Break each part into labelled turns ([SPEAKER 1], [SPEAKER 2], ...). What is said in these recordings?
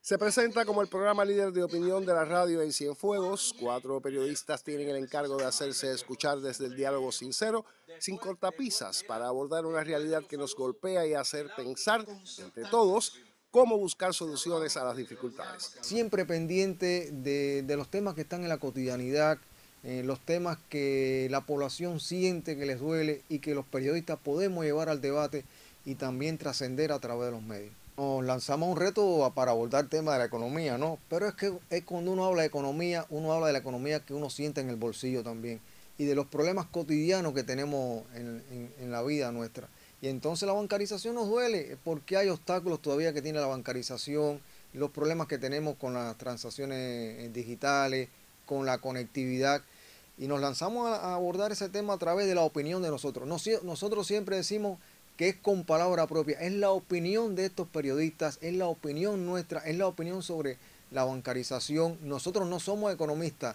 [SPEAKER 1] Se presenta como el programa líder de opinión de la radio en Cienfuegos. 4 periodistas tienen el encargo de hacerse escuchar desde el diálogo sincero, sin cortapisas, para abordar una realidad que nos golpea y hacer pensar, entre todos, cómo buscar soluciones a las dificultades.
[SPEAKER 2] Siempre pendiente de los temas que están en la cotidianidad, los temas que la población siente que les duele y que los periodistas podemos llevar al debate y también trascender a través de los medios. Nos lanzamos un reto para abordar el tema de la economía, ¿no? Pero es que cuando uno habla de economía, uno habla de la economía que uno siente en el bolsillo también y de los problemas cotidianos que tenemos en la vida nuestra. Y entonces la bancarización nos duele porque hay obstáculos todavía que tiene la bancarización, los problemas que tenemos con las transacciones digitales, con la conectividad. Y nos lanzamos a abordar ese tema a través de la opinión de nosotros. Nosotros siempre decimos que es con palabra propia, es la opinión de estos periodistas, es la opinión nuestra, es la opinión sobre la bancarización. Nosotros no somos economistas,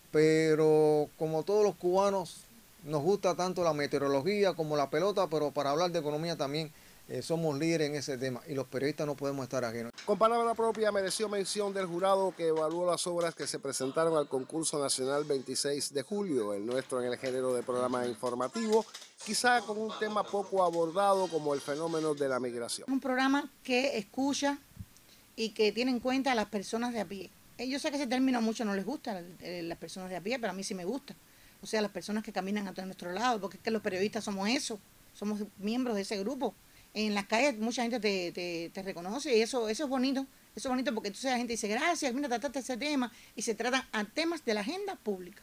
[SPEAKER 2] pero como todos los cubanos nos gusta tanto la meteorología como la pelota, pero para hablar de economía también somos líderes en ese tema y los periodistas no podemos estar ajenos.
[SPEAKER 1] Con palabra propia mereció mención del jurado que evaluó las obras que se presentaron al concurso nacional 26 de julio, el nuestro en el género de programa informativo, quizá con un tema poco abordado como el fenómeno de la migración.
[SPEAKER 3] Un programa que escucha y que tiene en cuenta a las personas de a pie. Yo sé que ese término a muchos no les gusta, las personas de a pie, pero a mí sí me gusta. O sea, las personas que caminan a nuestro lado, porque es que los periodistas somos eso, somos miembros de ese grupo. En las calles mucha gente te reconoce y eso es bonito. Eso es bonito porque entonces la gente dice, gracias, mira, trataste ese tema. Y se tratan a temas de la agenda pública.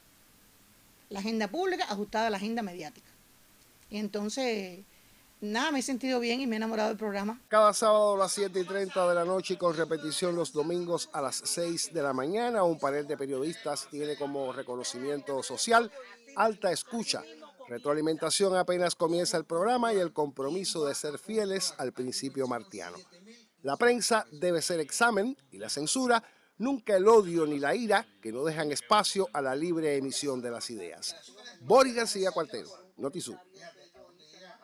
[SPEAKER 3] La agenda pública ajustada a la agenda mediática. Y entonces, nada, me he sentido bien y me he enamorado del programa.
[SPEAKER 1] Cada sábado a las 7:30 de la noche y con repetición los domingos a las 6 de la mañana, un panel de periodistas tiene como reconocimiento social alta escucha. Retroalimentación apenas comienza el programa y el compromiso de ser fieles al principio martiano. La prensa debe ser examen y la censura nunca el odio ni la ira que no dejan espacio a la libre emisión de las ideas. Boris García Cuartero, Notisur.